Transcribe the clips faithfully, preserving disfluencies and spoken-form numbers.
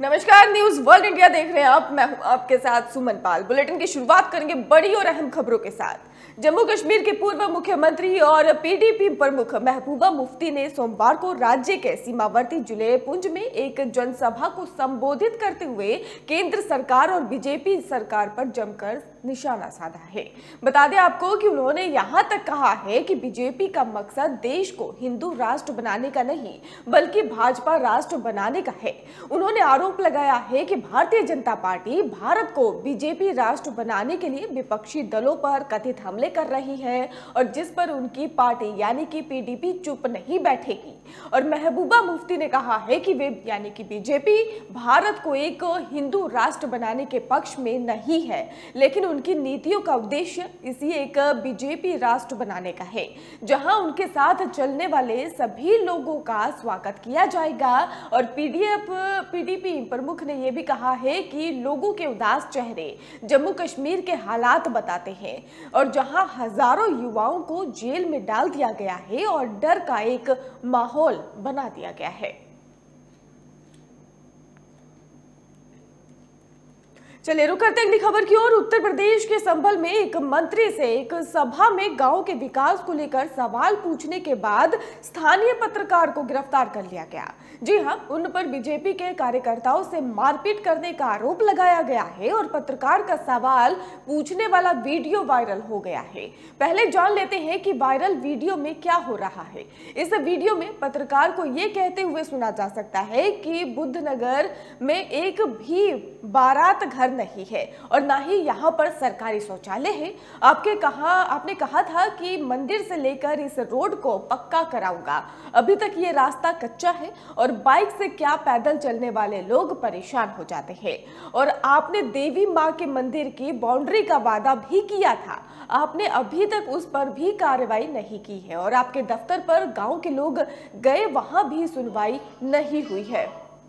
नमस्कार, news world India देख रहे हैं आप। मैं हूं आपके साथ सुमन पाल। बुलेटिन की शुरुआत करेंगे बड़ी और अहम खबरों के साथ। जम्मू कश्मीर के पूर्व मुख्यमंत्री और पीडीपी प्रमुख महबूबा मुफ्ती ने सोमवार को राज्य के सीमावर्ती जिले पुंछ में एक जनसभा को संबोधित करते हुए केंद्र सरकार और बीजेपी सरकार पर जमकर निशाना साधा है। बता दें आपको कि उन्होंने यहां तक कहा है कि बीजेपी का मकसद देश को हिंदू राष्ट्र बनाने का नहीं बल्कि भाजपा राष्ट्र बनाने का है। उन्होंने आरोप लगाया है कि भारतीय जनता पार्टी भारत को बीजेपी राष्ट्र बनाने के लिए विपक्षी दलों पर कथित हमले कर रही है और जिस पर उनकी पार्टी यानी कि पीडीपी चुप नहीं बैठेगी। और महबूबा मुफ्ती ने कहा है कि वे यानी कि बीजेपी भारत को एक हिंदू राष्ट्र बनाने के पक्ष में नहीं है, लेकिन उनकी नीतियों का उद्देश्य इसी एक बीजेपी राष्ट्र बनाने का है, जहां उनके साथ चलने वाले सभी लोगों का स्वागत किया जाएगा। और पीडीएफ पीडीपी प्रमुख ने यह भी कहा है कि लोगों के उदास चेहरे जम्मू कश्मीर के हालात बताते हैं और जहां हजारों युवाओं को जेल में डाल दिया गया है और डर का एक माहौल बना दिया गया है। चलिए रुक करते हैं अगली खबर की ओर। उत्तर प्रदेश के संभल में एक मंत्री से एक सभा में गांव के विकास को लेकर सवाल पूछने के बाद स्थानीय पत्रकार को गिरफ्तार कर लिया गया। जी हां, उन पर बीजेपी के कार्यकर्ताओं से मारपीट करने का आरोप लगाया गया है और पत्रकार का सवाल पूछने वाला वीडियो वायरल हो गया है। पहले जान लेते हैं कि वायरल वीडियो में क्या हो रहा है। इस वीडियो में पत्रकार को यह कहते हुए सुना जा सकता है कि बुद्धनगर में एक भी बारात घर नहीं है और ना ही यहाँ पर सरकारी शौचालय है। आपके कहा आपने कहा था कि मंदिर से लेकर इस रोड को पक्का कराऊंगा। अभी तक ये रास्ता कच्चा है और बाइक से क्या पैदल चलने वाले लोग परेशान हो जाते हैं। और आपने देवी माँ के मंदिर की बाउंड्री का वादा भी किया था, आपने अभी तक उस पर भी कार्रवाई नहीं की है और आपके दफ्तर पर गांव के लोग गए, वहां भी सुनवाई नहीं हुई है।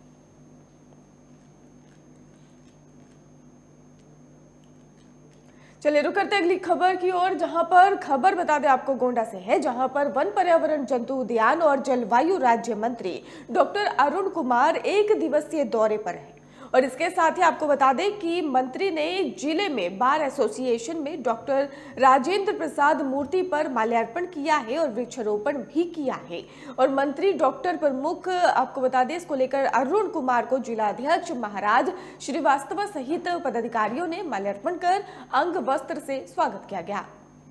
चलिए रुक करते अगली खबर की ओर, जहां पर खबर बता दें आपको गोंडा से है, जहां पर वन पर्यावरण जंतु उद्यान और जलवायु राज्य मंत्री डॉक्टर अरुण कुमार एक दिवसीय दौरे पर हैं। और इसके साथ ही आपको बता दें कि मंत्री ने जिले में बार एसोसिएशन में डॉक्टर राजेंद्र प्रसाद मूर्ति पर माल्यार्पण किया है और वृक्षारोपण भी किया है। और मंत्री डॉक्टर प्रमुख आपको बता दें इसको लेकर अरुण कुमार को जिलाध्यक्ष महाराज श्रीवास्तव सहित पदाधिकारियों ने माल्यार्पण कर अंग वस्त्र से स्वागत किया गया।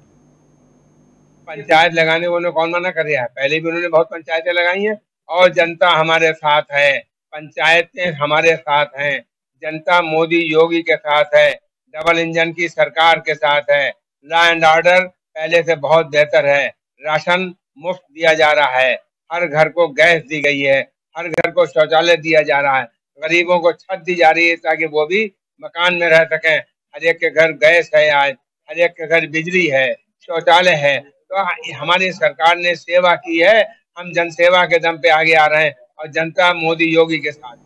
पंचायत लगाने को कौन मना कर रहा है? पहले भी उन्होंने बहुत पंचायतें लगाई हैं और जनता हमारे साथ है, पंचायतें हमारे साथ हैं, जनता मोदी योगी के साथ है, डबल इंजन की सरकार के साथ है, लॉ एंड ऑर्डर पहले से बहुत बेहतर है, राशन मुफ्त दिया जा रहा है, हर घर को गैस दी गई है, हर घर को शौचालय दिया जा रहा है, गरीबों को छत दी जा रही है ताकि वो भी मकान में रह सकें, हर एक के घर गैस है, आज हर एक के घर बिजली है, शौचालय है। तो हमारी सरकार ने सेवा की है, हम जन सेवा के दम पे आगे आ रहे हैं और जनता मोदी योगी के साथ।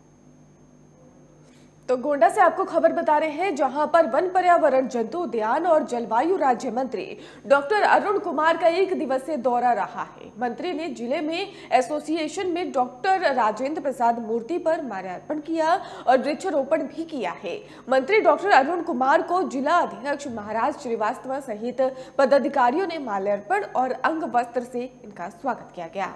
तो गोंडा से आपको खबर बता रहे हैं, जहां पर वन पर्यावरण जंतु उद्यान और जलवायु राज्य मंत्री डॉक्टर अरुण कुमार का एक दिवसीय दौरा रहा है। मंत्री ने जिले में एसोसिएशन में डॉक्टर राजेंद्र प्रसाद मूर्ति पर माल्यार्पण किया और वृक्षारोपण भी किया है। मंत्री डॉक्टर अरुण कुमार को जिला अध्यक्ष महाराज श्रीवास्तव सहित पदाधिकारियों ने माल्यार्पण और अंग वस्त्र से इनका स्वागत किया गया।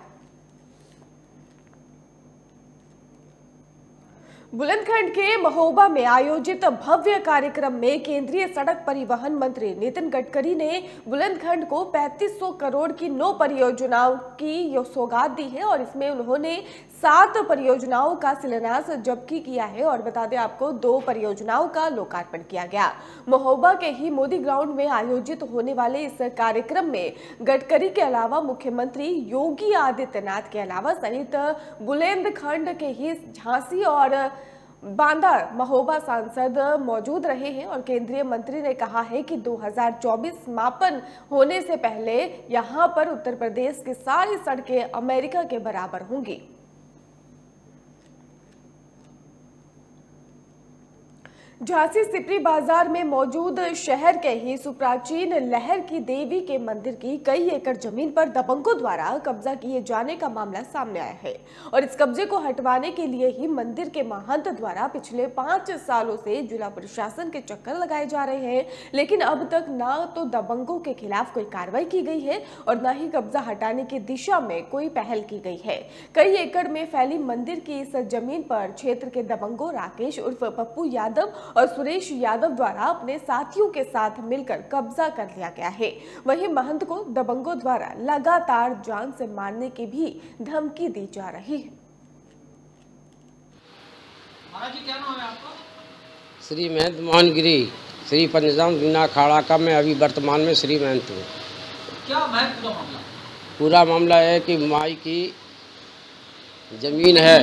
बुलंदखंड के महोबा में आयोजित भव्य कार्यक्रम में केंद्रीय सड़क परिवहन मंत्री नितिन गडकरी ने बुलंदखंड को पैंतीस सौ करोड़ की नौ परियोजनाओं की सौगात दी है और इसमें उन्होंने सात परियोजनाओं का शिलान्यास जबकि किया है और बता दें आपको दो परियोजनाओं का लोकार्पण किया गया। महोबा के ही मोदी ग्राउंड में आयोजित होने वाले इस कार्यक्रम में गडकरी के अलावा मुख्यमंत्री योगी आदित्यनाथ के अलावा सहित बुलंदखंड के ही झांसी और बांदा महोबा सांसद मौजूद रहे हैं। और केंद्रीय मंत्री ने कहा है कि दो हज़ार चौबीस समापन होने से पहले यहां पर उत्तर प्रदेश की सारी सड़कें अमेरिका के बराबर होंगी। झांसी सिपरी बाजार में मौजूद शहर के ही सुप्राचीन लहर की देवी के मंदिर की कई एकड़ जमीन पर दबंगों द्वारा कब्जा किए जाने का मामला सामने आया है और इस कब्जे को हटवाने के लिए ही मंदिर के महंत द्वारा पिछले पांच सालों से जिला प्रशासन के चक्कर लगाए जा रहे हैं, लेकिन अब तक न तो दबंगों के खिलाफ कोई कार्रवाई की गई है और न ही कब्जा हटाने की दिशा में कोई पहल की गई है। कई एकड़ में फैली मंदिर की इस जमीन पर क्षेत्र के दबंगों राकेश उर्फ पप्पू यादव और सुरेश यादव द्वारा अपने साथियों के साथ मिलकर कब्जा कर लिया गया है। वहीं महंत को दबंगों द्वारा लगातार जान से मारने की भी धमकी दी जा रही है। महाराज जी, क्या नाम है आपका? श्री महंत मोहन गिरी, श्री पंचधाम बिना अखाड़ा का मैं अभी वर्तमान में श्री महंत हूँ। क्या महंत पूरा मामला? पूरा मामला है कि माई की जमीन है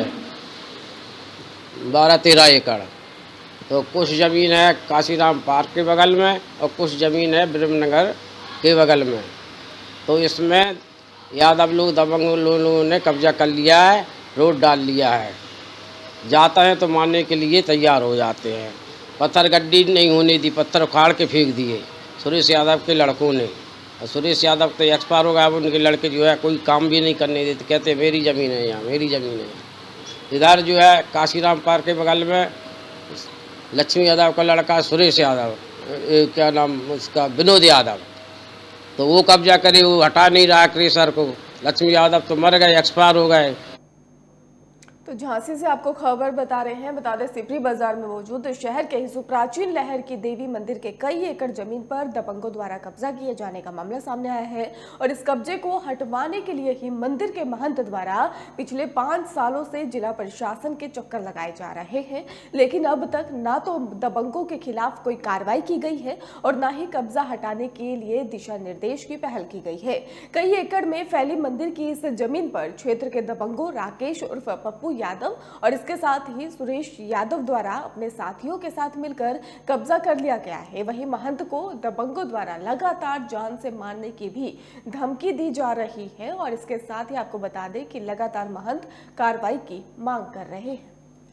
बारह तेरह एकड़, तो कुछ ज़मीन है काशीराम पार्क के बगल में और कुछ ज़मीन है ब्रह्मनगर के बगल में। तो इसमें यादव लोग दबंग लोगों ने कब्जा कर लिया है, रोड डाल लिया है। जाता है तो मारने के लिए तैयार हो जाते हैं। पत्थर गड्डी नहीं होने दी, पत्थर उखाड़ के फेंक दिए सुरेश यादव के लड़कों ने। और सुरेश यादव तो एक्सपायर हो गया, अब उनके लड़के जो है कोई काम भी नहीं करने देते, कहते मेरी ज़मीन है यहाँ, मेरी ज़मीन है। इधर जो है काशीराम पार्क के बगल में लक्ष्मी यादव का लड़का सुरेश यादव, क्या नाम उसका, विनोद यादव, तो वो कब्जा करे, वो हटा नहीं रहा क्रेशर को। लक्ष्मी यादव तो मर गए, एक्सपायर हो गए। तो झांसी से आपको खबर बता रहे हैं। बता दें, सिपरी बाजार में मौजूद शहर के ही सुप्राचीन लहर की देवी मंदिर के कई एकड़ जमीन पर दबंगों द्वारा कब्जा किए जाने का मामला सामने आया है और इस कब्जे को हटवाने के लिए ही मंदिर के महंत द्वारा पिछले पांच सालों से जिला प्रशासन के चक्कर लगाए जा रहे हैं, लेकिन अब तक ना तो दबंगों के खिलाफ कोई कार्रवाई की गई है और ना ही कब्जा हटाने के लिए दिशा निर्देश की पहल की गई है। कई एकड़ में फैली मंदिर की इस जमीन पर क्षेत्र के दबंगों राकेश उर्फ पप्पू यादव और इसके साथ ही सुरेश यादव द्वारा अपने साथियों के साथ मिलकर कब्जा कर लिया गया है। वहीं महंत को दबंगों द्वारा लगातार जान से मारने की भी धमकी दी जा रही है और इसके साथ ही आपको बता दें कि लगातार महंत कार्रवाई की मांग कर रहे हैं।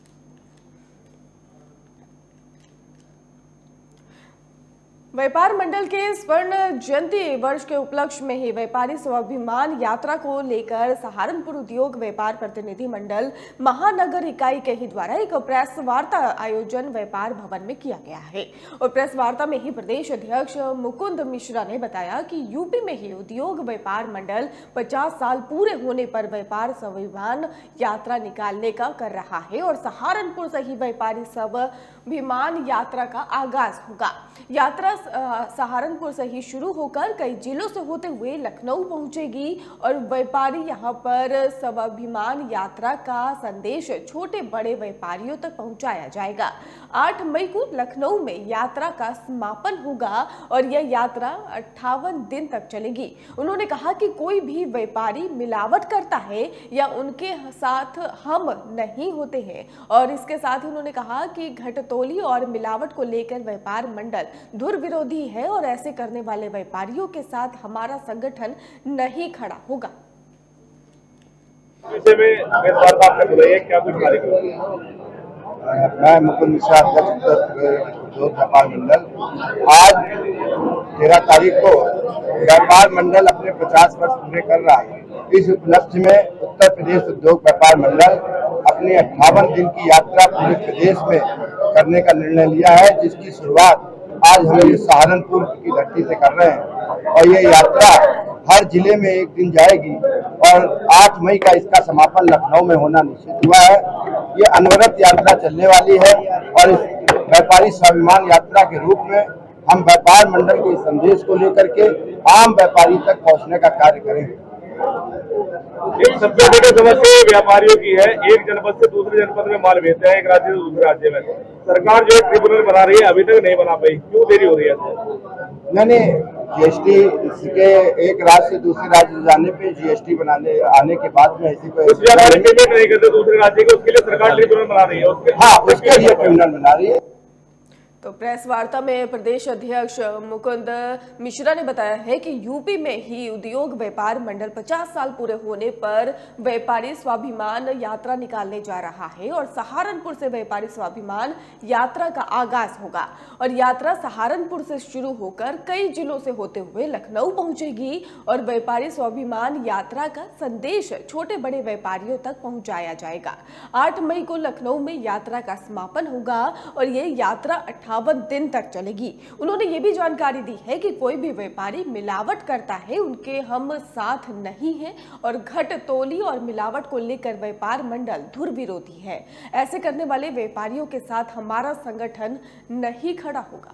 व्यापार मंडल के स्वर्ण जयंती वर्ष के उपलक्ष्य में ही व्यापारी स्वाभिमान यात्रा को लेकर सहारनपुर उद्योग व्यापार प्रतिनिधि मंडल महानगर इकाई के ही द्वारा एक प्रेस वार्ता आयोजन व्यापार भवन में किया गया है और प्रेस वार्ता में ही प्रदेश अध्यक्ष मुकुंद मिश्रा ने बताया कि यूपी में ही उद्योग व्यापार मंडल पचास साल पूरे होने पर व्यापार स्वाभिमान यात्रा निकालने का कर रहा है और सहारनपुर से ही व्यापारी स्वाभिमान यात्रा का आगाज होगा। यात्रा सहारनपुर से ही शुरू होकर कई जिलों से होते हुए लखनऊ पहुंचेगी और व्यापारी यहां पर स्वाभिमान यात्रा का संदेश छोटे बड़े व्यापारियों तक पहुंचाया जाएगा। आठ मई को लखनऊ में यात्रा का समापन होगा और यह यात्रा अट्ठावन दिन तक चलेगी। उन्होंने कहा कि कोई भी व्यापारी मिलावट करता है या उनके साथ हम नहीं होते हैं और इसके साथ ही उन्होंने कहा कि घटतोली और मिलावट को लेकर व्यापार मंडल धुर विरोधी है और ऐसे करने वाले व्यापारियों के साथ हमारा संगठन नहीं खड़ा होगा। क्या कुछ मैं मुकुंद मिश्रा उद्योग व्यापार मंडल, आज तेरह तारीख को व्यापार मंडल अपने पचास वर्ष पूरे कर रहा है। इस उपलक्ष्य में उत्तर प्रदेश उद्योग व्यापार मंडल अपनी अट्ठावन दिन की यात्रा पूरे प्रदेश में करने का निर्णय लिया है, जिसकी शुरुआत आज हम इस सहारनपुर की धरती से कर रहे हैं और ये यात्रा हर जिले में एक दिन जाएगी और आठ मई का इसका समापन लखनऊ में होना निश्चित हुआ है। ये अनवरत यात्रा चलने वाली है और इस व्यापारी स्वाभिमान यात्रा के रूप में हम व्यापार मंडल के संदेश को लेकर के आम व्यापारी तक पहुंचने का कार्य करेंगे। एक सबसे बड़ी समस्या व्यापारियों की है, एक जनपद से दूसरे जनपद में माल भेजते हैं, एक राज्य से दूसरे राज्य में। सरकार जो है ट्रिब्यूनल बना रही है, अभी तक नहीं बना पाई, क्यों देरी हो रही है? नहीं, जीएसटी के एक राज्य से दूसरे राज्य जाने पे जीएसटी बनाने आने के बाद में ऐसी कोई कुछ व्यापारी पेमेंट नहीं करते दूसरे राज्य के, उसके लिए सरकार ट्रिब्यूनल बना रही है। हाँ, उसके लिए ट्रिब्यूनल बना रही है। तो प्रेस वार्ता में प्रदेश अध्यक्ष मुकुंद मिश्रा ने बताया है कि यूपी में ही उद्योग व्यापार मंडल पचास साल पूरे होने पर व्यापारी स्वाभिमान यात्रा निकालने जा रहा है और सहारनपुर से व्यापारी स्वाभिमान यात्रा का आगाज होगा और यात्रा सहारनपुर से शुरू होकर कई जिलों से होते हुए लखनऊ पहुंचेगी और व्यापारी स्वाभिमान यात्रा का संदेश छोटे बड़े व्यापारियों तक पहुंचाया जाएगा। आठ मई को लखनऊ में यात्रा का समापन होगा और ये यात्रा अट्ठावन दिन तक चलेगी। उन्होंने ये भी जानकारी दी है कि कोई भी व्यापारी मिलावट करता है उनके हम साथ नहीं हैं और घट तोली और मिलावट को लेकर व्यापार मंडल धुर विरोधी है। ऐसे करने वाले व्यापारियों के साथ हमारा संगठन नहीं खड़ा होगा।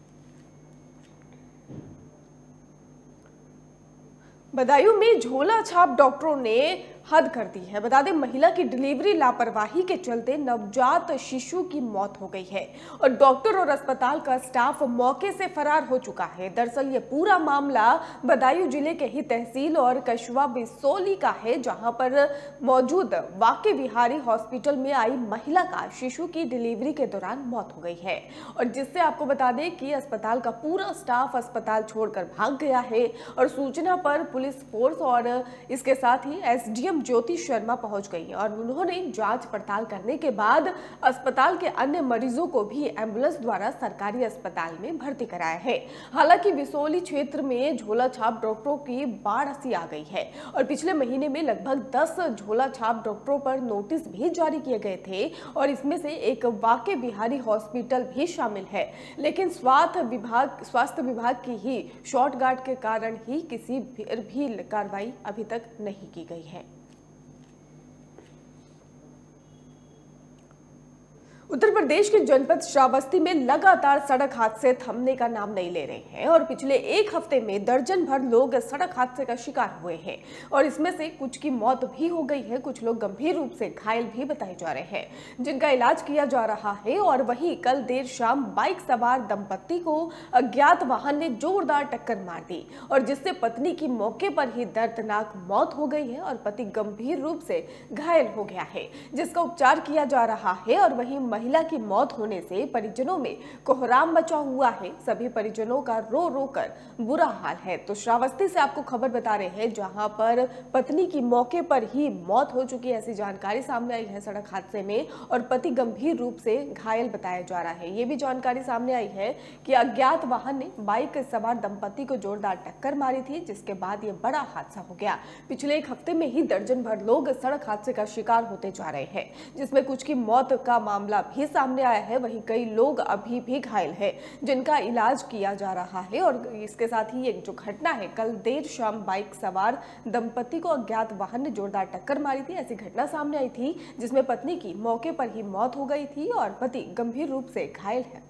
बदायूं में झोला छाप डॉक्टरों ने हद कर दी है। बता दें, महिला की डिलीवरी लापरवाही के चलते नवजात शिशु की मौत हो गई है और डॉक्टर और अस्पताल का स्टाफ मौके से फरार हो चुका है। दरअसल ये पूरा मामला बदायूं जिले के ही तहसील और कस्बा बिसौली का है, जहां पर मौजूद वाके बिहारी हॉस्पिटल में आई महिला का शिशु की डिलीवरी के दौरान मौत हो गई है और जिससे आपको बता दें कि अस्पताल का पूरा स्टाफ अस्पताल छोड़कर भाग गया है और सूचना पर पुलिस फोर्स और इसके साथ ही एसडीएम ज्योति शर्मा पहुंच गई और उन्होंने जांच पड़ताल करने के बाद अस्पताल के अन्य मरीजों को भी एम्बुलेंस द्वारा सरकारी अस्पताल में भर्ती कराया है। हालांकि बिसौली क्षेत्र में झोला छाप डॉक्टरों की बाढ़ सी आ गई है और पिछले महीने में लगभग दस झोला छाप डॉक्टरों पर नोटिस भी जारी किए गए थे और इसमें से एक वाके बिहारी हॉस्पिटल भी शामिल है, लेकिन स्वास्थ्य विभाग स्वास्थ्य विभाग की ही शॉर्ट गार्ड के कारण ही किसी भी कार्रवाई अभी तक नहीं की गई है। उत्तर प्रदेश के जनपद श्रावस्ती में लगातार सड़क हादसे थमने का नाम नहीं ले रहे हैं और पिछले एक हफ्ते में दर्जन भर लोग सड़क हादसे का शिकार हुए हैं और इसमें से कुछ की मौत भी हो गई है। कुछ लोग गंभीर रूप से घायल भी बताए जा रहे हैं जिनका इलाज किया जा रहा है। और वहीं कल देर शाम बाइक सवार दंपत्ति को अज्ञात वाहन ने जोरदार टक्कर मार दी और जिससे पत्नी की मौके पर ही दर्दनाक मौत हो गई है और पति गंभीर रूप से घायल हो गया है, जिसका उपचार किया जा रहा है। और वहीं महिला की मौत होने से परिजनों में कोहराम मचा हुआ है। सभी परिजनों का रो रो कर बुरा हाल है। तो श्रावस्ती से आपको खबर बता रहे हैं जहां पर पत्नी की मौके पर ही मौत हो चुकी है, ऐसी जानकारी सामने आई है सड़क हादसे में और पति गंभीर रूप से घायल बताया जा रहा है। ये भी जानकारी सामने आई है कि अज्ञात वाहन ने बाइक सवार दंपति को जोरदार टक्कर मारी थी, जिसके बाद ये बड़ा हादसा हो गया। पिछले एक हफ्ते में ही दर्जन भर लोग सड़क हादसे का शिकार होते जा रहे हैं, जिसमें कुछ की मौत का मामला भी सामने आया है। वहीं कई लोग अभी भी घायल हैं जिनका इलाज किया जा रहा है। और इसके साथ ही एक जो घटना है, कल देर शाम बाइक सवार दंपति को अज्ञात वाहन ने जोरदार टक्कर मारी थी, ऐसी घटना सामने आई थी जिसमें पत्नी की मौके पर ही मौत हो गई थी और पति गंभीर रूप से घायल है।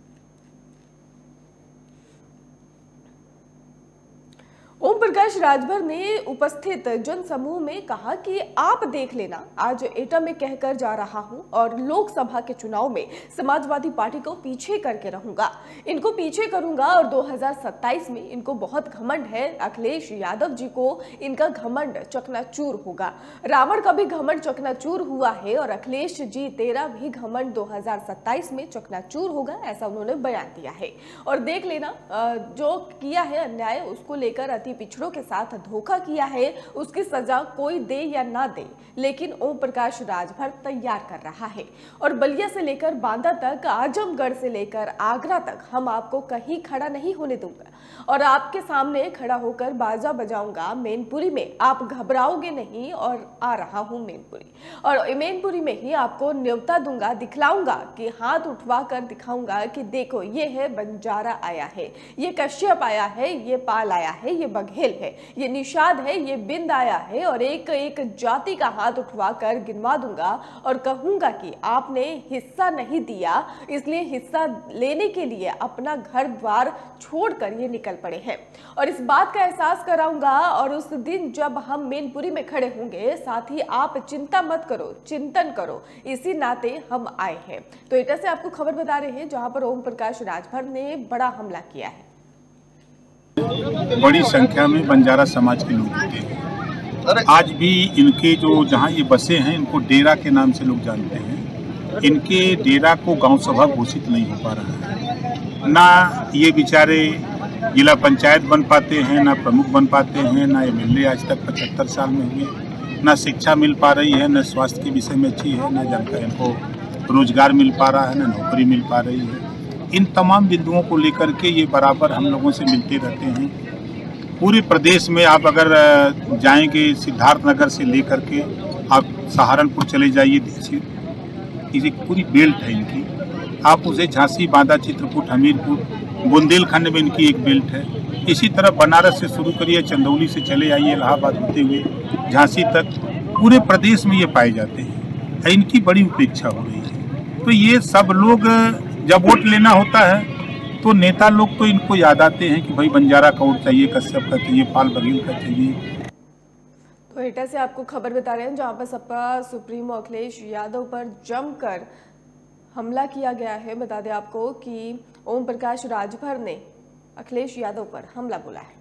ओम प्रकाश राजभर ने उपस्थित जनसमूह में कहा कि आप देख लेना, आज एटा में कहकर जा रहा हूं और लोकसभा के चुनाव में समाजवादी पार्टी को पीछे करके रहूंगा, इनको पीछे करूंगा और दो हज़ार सत्ताईस में इनको बहुत घमंड है। अखिलेश यादव जी को इनका घमंड चकनाचूर होगा। रावण का भी घमंड चकनाचूर हुआ है और अखिलेश जी तेरा भी घमंड दो हज़ार सत्ताईस में चकनाचूर होगा, ऐसा उन्होंने बयान दिया है। और देख लेना, जो किया है अन्याय, उसको लेकर अति पिछड़ों के साथ धोखा किया है, उसकी सजा कोई दे या ना दे, लेकिन ओम प्रकाश राजभर तैयार कर रहा है। और बलिया से लेकर बांदा तक, आजमगढ़ से लेकर आगरा तक हम आपको कहीं खड़ा नहीं होने दूंगा और आपके सामने खड़ा होकर बाजा बजाऊंगा। मैनपुरी में आप घबराओगे नहीं और आ रहा हूं मैनपुरी, और मैनपुरी में ही आपको न्योता दूंगा, दिखलाऊंगा कि हाथ उठवा कर दिखाऊंगा कि देखो ये है बंजारा आया है, ये कश्यप आया है, ये पाल आया है, ये बघेल है, ये निषाद है, ये बिंद आया है और एक एक जाति का हाथ उठवाकर गिनवा दूंगा और कहूंगा कि आपने हिस्सा नहीं दिया, इसलिए हिस्सा लेने के लिए अपना घर द्वार छोड़कर ये निकल पड़े हैं। और इस बात का एहसास कराऊंगा और उस दिन जब हम मैनपुरी में खड़े होंगे, साथ ही आप चिंता मत करो, चिंतन करो, इसी नाते हम आए हैं। तो एटा से आपको खबर बता रहे हैं जहां पर ओम प्रकाश राजभर ने बड़ा हमला किया है। बड़ी संख्या में बंजारा समाज के लोग होते हैं। आज भी इनके जो जहाँ ये बसे हैं, इनको डेरा के नाम से लोग जानते हैं। इनके डेरा को गांव सभा घोषित नहीं हो पा रहा है। ना ये बेचारे जिला पंचायत बन पाते हैं, ना प्रमुख बन पाते हैं, ना एम एल ए आज तक पचहत्तर साल में हुए, ना शिक्षा मिल पा रही है, न स्वास्थ्य के विषय में अच्छी है, ना जनता इनको रोजगार मिल पा रहा है, ना नौकरी मिल पा रही है। इन तमाम बिंदुओं को लेकर के ये बराबर हम लोगों से मिलते रहते हैं। पूरे प्रदेश में आप अगर जाएंगे, सिद्धार्थनगर से लेकर के आप सहारनपुर चले जाइए, इसी पूरी बेल्ट है इनकी। आप उसे झांसी, बांदा, चित्रकूट, हमीरपुर, बुंदेलखंड में इनकी एक बेल्ट है। इसी तरह बनारस से शुरू करिए, चंदौली से चले आइए, इलाहाबाद होते हुए झांसी तक, पूरे प्रदेश में ये पाए जाते हैं। इनकी बड़ी उपेक्षा हो रही है। तो ये सब लोग जब वोट लेना होता है तो नेता लोग तो इनको याद आते हैं कि भाई बंजारा का वोट चाहिए, कश्यप का चाहिए, पाल बघेल का चाहिए। तो एटा से आपको खबर बता रहे हैं जहां पर सपा सुप्रीमो अखिलेश यादव पर जमकर हमला किया गया है। बता दें आपको कि ओम प्रकाश राजभर ने अखिलेश यादव पर हमला बोला है।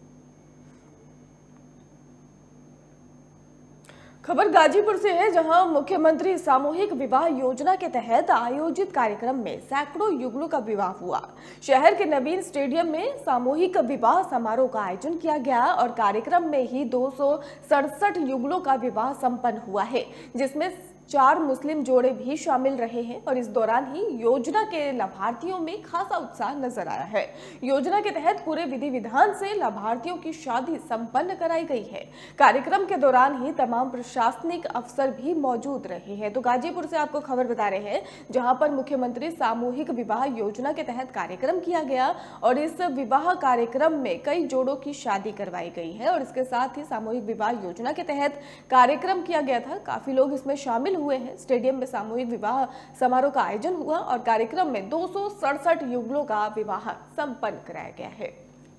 खबर गाजीपुर से है जहां मुख्यमंत्री सामूहिक विवाह योजना के तहत आयोजित कार्यक्रम में सैकड़ों युगलों का विवाह हुआ। शहर के नवीन स्टेडियम में सामूहिक विवाह समारोह का आयोजन किया गया और कार्यक्रम में ही दो सौ सड़सठ युगलों का विवाह संपन्न हुआ है, जिसमें चार मुस्लिम जोड़े भी शामिल रहे हैं और इस दौरान ही योजना के लाभार्थियों में खासा उत्साह नजर आया है। योजना के तहत पूरे विधि विधान से लाभार्थियों की शादी संपन्न कराई गई है। कार्यक्रम के दौरान ही तमाम प्रशासनिक अफसर भी मौजूद रहे हैं। तो गाजीपुर से आपको खबर बता रहे हैं जहां पर मुख्यमंत्री सामूहिक विवाह योजना के तहत कार्यक्रम किया गया और इस विवाह कार्यक्रम में कई जोड़ों की शादी करवाई गई है और इसके साथ ही सामूहिक विवाह योजना के तहत कार्यक्रम किया गया था। काफी लोग इसमें शामिल हुए हैं। स्टेडियम में सामूहिक विवाह समारोह का आयोजन हुआ और कार्यक्रम में दो सौ सड़सठ युगलों का विवाह संपन्न कराया गया है।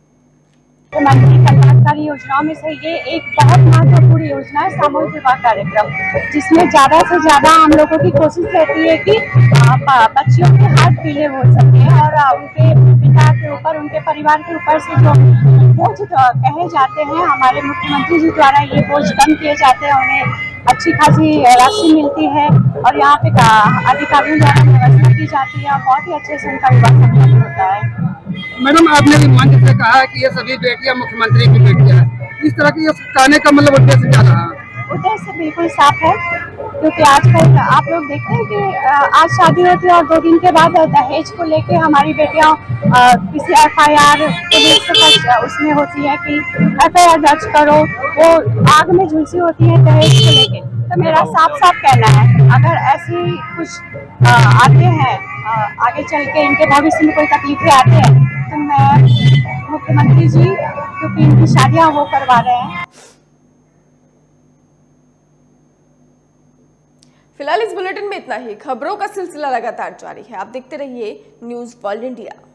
मुख्यमंत्री कल्याणकारी योजनाओं में से ये एक बहुत महत्वपूर्ण योजना है सामूहिक विवाह कार्यक्रम, जिसमें ज्यादा से ज्यादा हम लोगों की कोशिश रहती है कि बच्चियों के हाथ पीले हो सके और उनके पिता के ऊपर, उनके परिवार के ऊपर से जो बोझ कहे जाते हैं, हमारे मुख्यमंत्री जी द्वारा ये बोझ कम किए जाते हैं। उन्हें अच्छी खासी राशि मिलती है और यहाँ पे अधिकारियों द्वारा व्यवस्था की जाती है और बहुत ही अच्छे से उनका विवाह संपन्न होता है। मैडम, आपने भी मंच से कहा है कि ये सभी बेटियां मुख्यमंत्री की बेटियां हैं, इस तरह की कहने का मतलब उद्देश्य क्या रहा? उद्देश्य बिल्कुल साफ है, क्योंकि आजकल आप लोग देखते हैं कि आज शादी होती है और दो दिन के बाद दहेज को लेके हमारी बेटियां किसी एफ आई आर पुलिस उसमें होती है कि एफ आई आर दर्ज करो, वो आग में झुलसी होती है दहेज को लेके। तो मेरा साफ साफ कहना है, अगर ऐसी कुछ आते हैं आगे चल के इनके भविष्य में कोई तकलीफें आते हैं तो मैं मुख्यमंत्री जी, क्योंकि इनकी शादियां वो करवा रहे हैं। फिलहाल इस बुलेटिन में इतना ही। खबरों का सिलसिला लगातार जारी है। आप देखते रहिए न्यूज़ वर्ल्ड इंडिया।